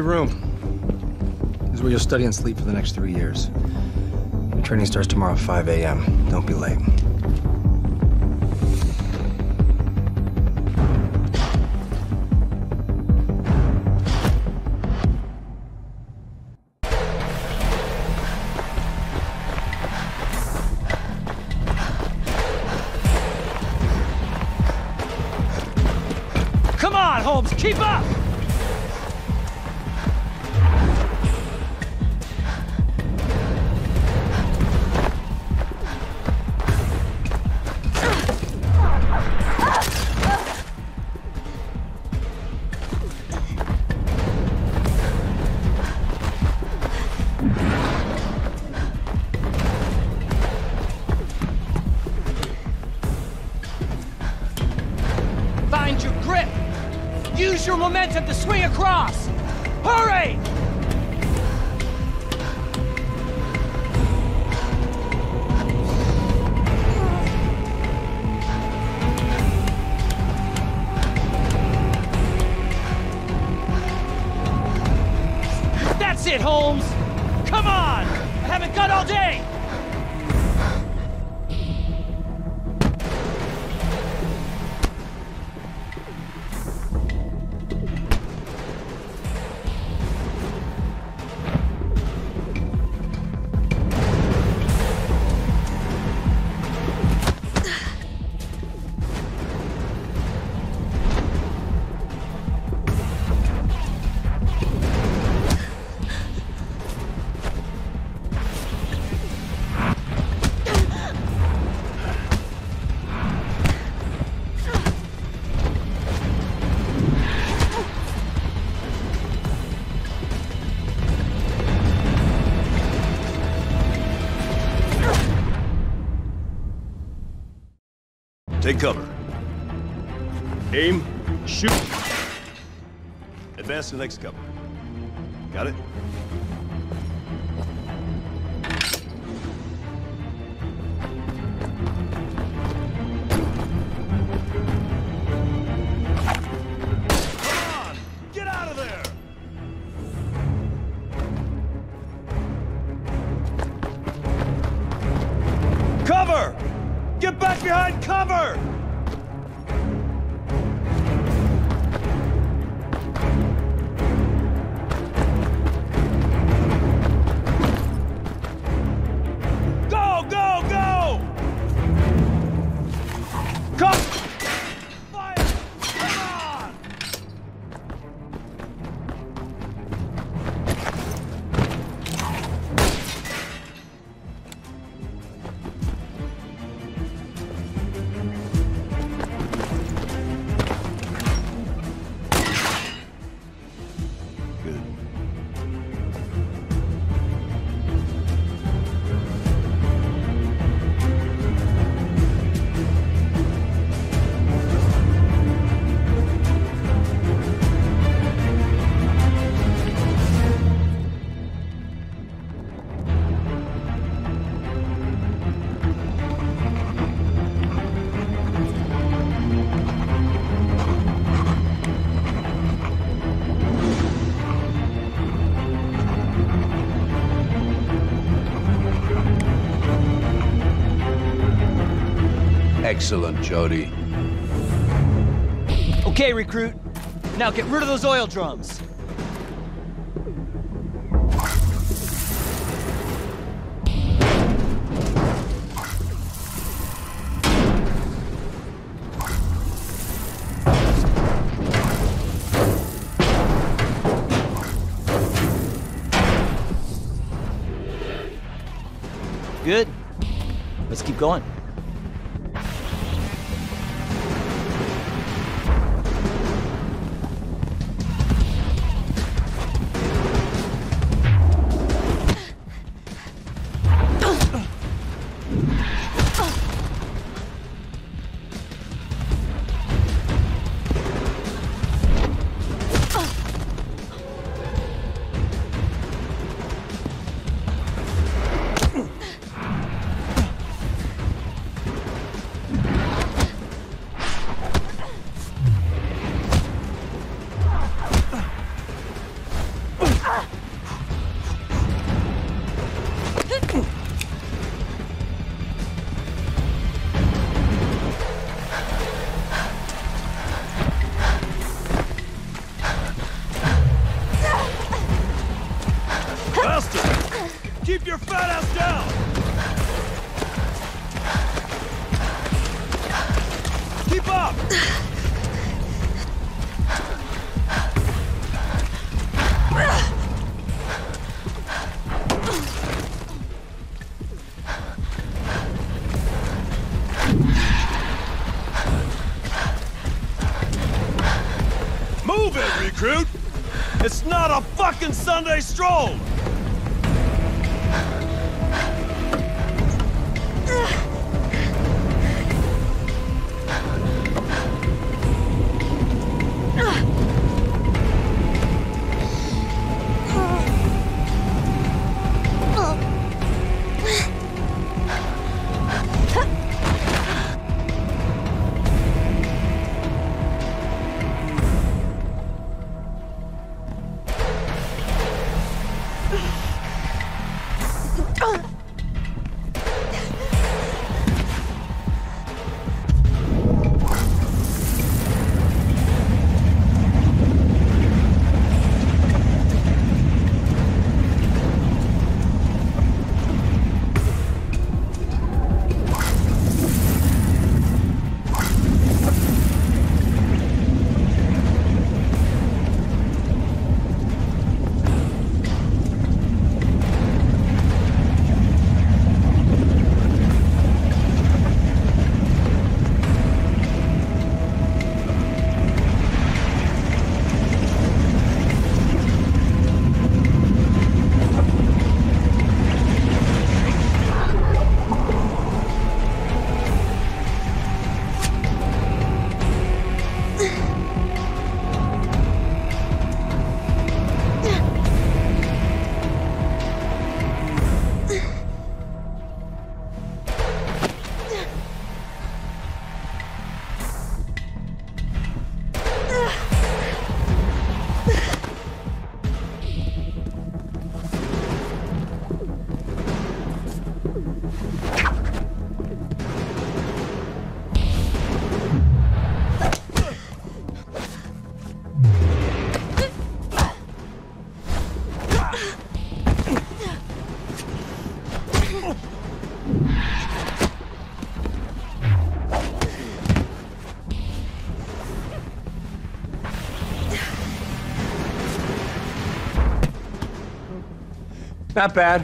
room. This is where you'll study and sleep for the next 3 years. Training starts tomorrow at 5 a.m. Don't be late. Come on, Holmes, keep up! Find your grip! Use your momentum to swing across! Hurry! That's it, Holmes! Come on! I haven't got all day! Take cover. Aim, shoot. Advance to the next cover. Got it? Come on! Get out of there! Cover! Get back behind cover! Go, go, go! Come! Fire! Come on! Good. Excellent, Jody. Okay, recruit. Now get rid of those oil drums. Good. Let's keep going. Badass down! Keep up! Move it, recruit! It's not a fucking Sunday stroll! Not bad.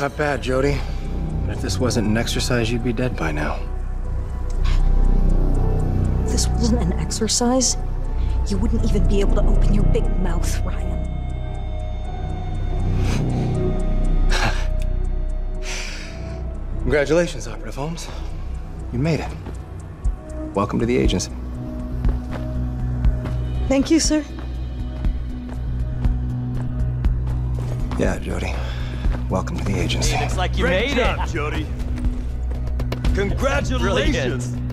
Not bad, Jody. If this wasn't an exercise, you'd be dead by now. If this wasn't an exercise, you wouldn't even be able to open your big mouth, Ryan. Congratulations, Operative Holmes. You made it. Welcome to the agency. Thank you, sir. Yeah, Jody. Welcome to the agency. Looks like you Great made job, it. Jody. Congratulations. Brilliant.